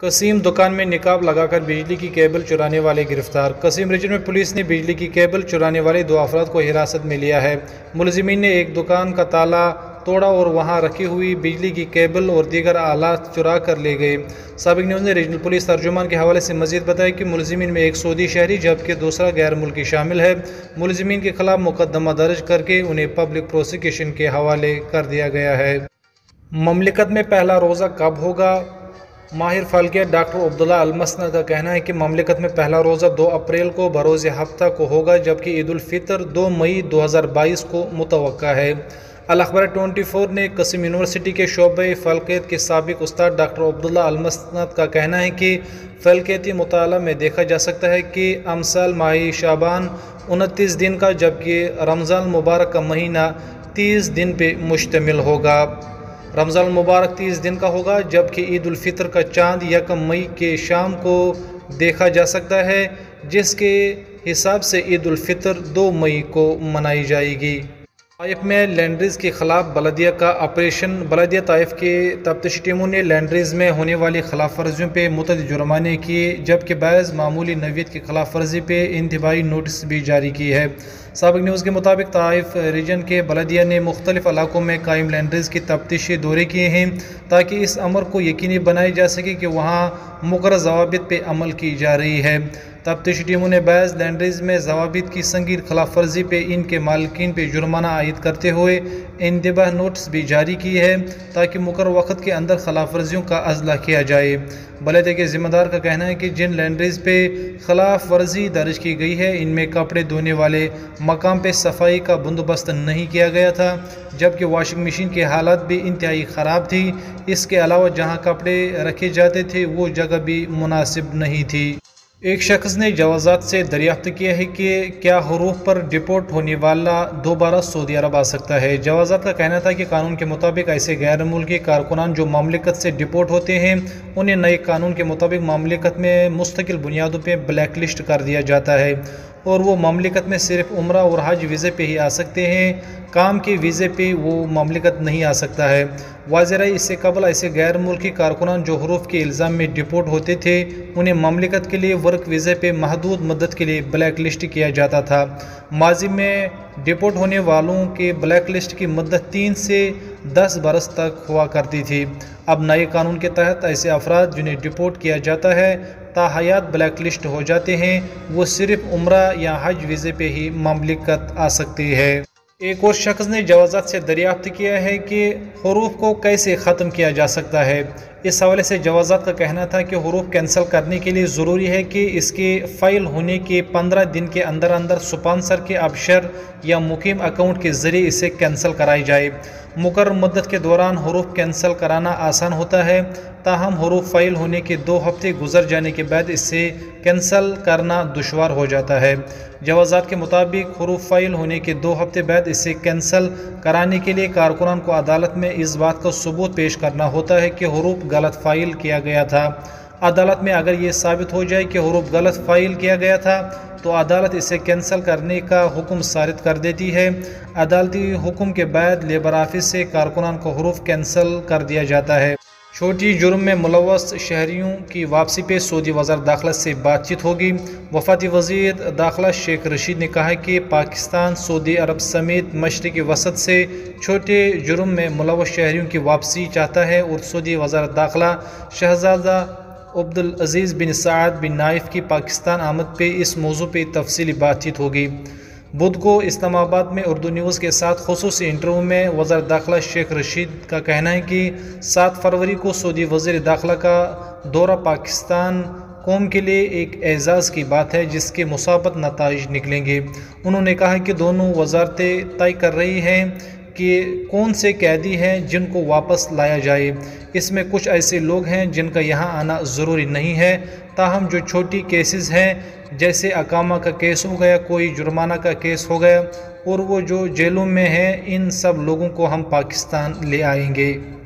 قسیم دکان میں نقاب لگا کر بجلی کی کیبل چرانے والے گرفتار۔ قسیم ریجن میں پولیس نے بجلی کی کیبل چرانے والے 2 افراد کو حراست میں لیا ہے۔ ملزمین نے ایک دکان کا تالا توڑا اور وہاں رکھی ہوئی بجلی کی کیبل اور دیگر آلات چرا کر لے گئے۔ سابق نیوز نے ریجنل پولیس ترجمان کے حوالے سے مزید بتایا کہ ملزمین میں ایک سعودی شہری جبکہ دوسرا غیر ملکی شامل ہے۔ ملزمین کے خلاف مقدمہ درج کر کے انہیں پبلک پروسیکیوشن کے حوالے کر دیا گیا ہے۔ مملکت میں پہلا روزہ کب ہوگا؟ ماہر فلکیات ڈاکٹر عبداللہ المسند کا کہنا ہے کہ مملکت میں پہلا روزہ 2 اپریل کو بروز ہفتہ کو ہوگا جبکہ عید الفطر 2 مئی 2022 کو متوقع ہے۔ الاخبار 24 نے قسم یونیورسٹی کے شعبہ فلکیات کے سابق استاد ڈاکٹر عبداللہ المسند کا کہنا ہے کہ فلکیاتی مطالعہ میں دیکھا جا سکتا ہے کہ امسال ماہ شعبان 29 دن کا جبکہ رمضان المبارک کا مہینہ 30 دن پہ مشتمل ہوگا۔ رمضان المبارک 30 دن کا ہوگا جبکہ عید الفطر کا چاند 1 مئی کے شام کو دیکھا جا سکتا ہے جس کے حساب سے عید الفطر 2 مئی کو منائی جائے گی۔ طائف میں لینڈریز کے خلاف بلدیہ کا آپریشن۔ بلدیہ طائف کے تفتیشی ٹیموں نے لینڈریز میں ہونے والی خلاف ورزیوں پہ متعدد جرمانے کیے جبکہ بعض معمولی نوعیت کی خلاف ورزی پہ انتباہی نوٹس بھی جاری کی ہے۔ سابق نیوز کے مطابق طائف ریجن کے بلدیہ نے مختلف علاقوں میں قائم لینڈریز کی تفتیشی دورے کیے ہیں تاکہ اس امر کو یقینی بنایا جا سکے کہ وہاں مقررہ ضوابط پہ عمل کی جا رہی ہے۔ تفتیشی ٹیموں نے بعض لینڈریز میں ضوابط کی سنگین خلاف ورزی پہ ان کے مالکین پہ جرمانہ عائد کرتے ہوئے انتباہ نوٹس بھی جاری کیے ہیں تاکہ مقررہ وقت کے اندر خلاف ورزیوں کا ازالہ کیا جائے۔ بلدیہ کے ذمہ دار کا کہنا ہے کہ جن لینڈریز پہ خلاف ورزی درج کی گئی ہے ان میں کپڑے دھونے والے مقام پہ صفائی کا بندوبست نہیں کیا گیا تھا جبکہ واشنگ مشین کی حالت بھی انتہائی خراب تھی۔ اس کے علاوہ جہاں کپڑے رکھے جاتے تھے وہ جگہ بھی مناسب نہیں تھی۔ ایک شخص نے جوازات سے دریافت کیا ہے کہ کیا حروف پر ڈپورٹ ہونے والا دوبارہ سعودی عرب آ سکتا ہے۔ جوازات کا کہنا تھا کہ قانون کے مطابق ایسے غیر ملکی کارکنان جو مملکت سے ڈپورٹ ہوتے ہیں انہیں نئے قانون کے مطابق مملکت میں مستقل بنیادوں پہ بلیک لسٹ کر دیا جاتا ہے اور وہ مملکت میں صرف عمرہ اور حج ویزے پہ ہی آ سکتے ہیں، کام کے ویزے پہ وہ مملکت نہیں آ سکتا ہے۔ واضح رہے اس سے قبل ایسے غیر ملکی کارکنان جو حروف کے الزام میں ڈپورٹ ہوتے تھے انہیں مملکت کے لیے ورک ویزے پہ محدود مدت کے لیے بلیک لسٹ کیا جاتا تھا۔ ماضی میں ڈپورٹ ہونے والوں کے بلیک لسٹ کی مدت 3 سے 10 برس تک ہوا کرتی تھی۔ اب نئے قانون کے تحت ایسے افراد جنہیں ڈپورٹ کیا جاتا ہے تاحیات بلیک لسٹ ہو جاتے ہیں، وہ صرف عمرہ یا حج ویزے پہ ہی مملکت آ سکتی ہے۔ ایک اور شخص نے جوازات سے دریافت کیا ہے کہ حروف کو کیسے ختم کیا جا سکتا ہے۔ اس حوالے سے جوازات کا کہنا تھا کہ حروف کینسل کرنے کے لیے ضروری ہے کہ اس کے فائل ہونے کے 15 دن کے اندر اندر سپانسر کے ابشر یا مقیم اکاؤنٹ کے ذریعے اسے کینسل کرائی جائے۔ مقرر مدت کے دوران حروف کینسل کرانا آسان ہوتا ہے، تاہم حروف فائل ہونے کے 2 ہفتے گزر جانے کے بعد اسے کینسل کرنا دشوار ہو جاتا ہے۔ جوازات کے مطابق حروف فائل ہونے کے 2 ہفتے بعد اسے کینسل کرانے کے لیے کارکنان کو عدالت میں اس بات کا ثبوت پیش کرنا ہوتا ہے کہ حروف غلط فائل کیا گیا تھا۔ عدالت میں اگر یہ ثابت ہو جائے کہ حروف غلط فائل کیا گیا تھا تو عدالت اسے کینسل کرنے کا حکم صادر کر دیتی ہے۔ عدالتی حکم کے بعد لیبر آفس سے کارکنان کو حروف کینسل کر دیا جاتا ہے۔ چھوٹی جرم میں ملوث شہریوں کی واپسی پہ سعودی وزارت داخلہ سے بات چیت ہوگی۔ وفاقی وزیر داخلہ شیخ رشید نے کہا کہ پاکستان سعودی عرب سمیت مشرقی وسط سے چھوٹے جرم میں ملوث شہریوں کی واپسی چاہتا ہے اور سعودی وزارت داخلہ شہزادہ عبدالعزیز بن سعد بن نائف کی پاکستان آمد پہ اس موضوع پہ تفصیلی بات چیت ہوگی۔ بدھ کو اسلام آباد میں اردو نیوز کے ساتھ خصوصی انٹرویو میں وزیر داخلہ شیخ رشید کا کہنا ہے کہ 7 فروری کو سعودی وزیر داخلہ کا دورہ پاکستان قوم کے لیے ایک اعزاز کی بات ہے جس کے مثبت نتائج نکلیں گے۔ انہوں نے کہا کہ دونوں وزارتیں طے کر رہی ہیں کہ کون سے قیدی ہیں جن کو واپس لایا جائے۔ اس میں کچھ ایسے لوگ ہیں جن کا یہاں آنا ضروری نہیں ہے، تاہم جو چھوٹی کیسز ہیں جیسے اقامہ کا کیس ہو گیا، کوئی جرمانہ کا کیس ہو گیا اور وہ جو جیلوں میں ہیں ان سب لوگوں کو ہم پاکستان لے آئیں گے۔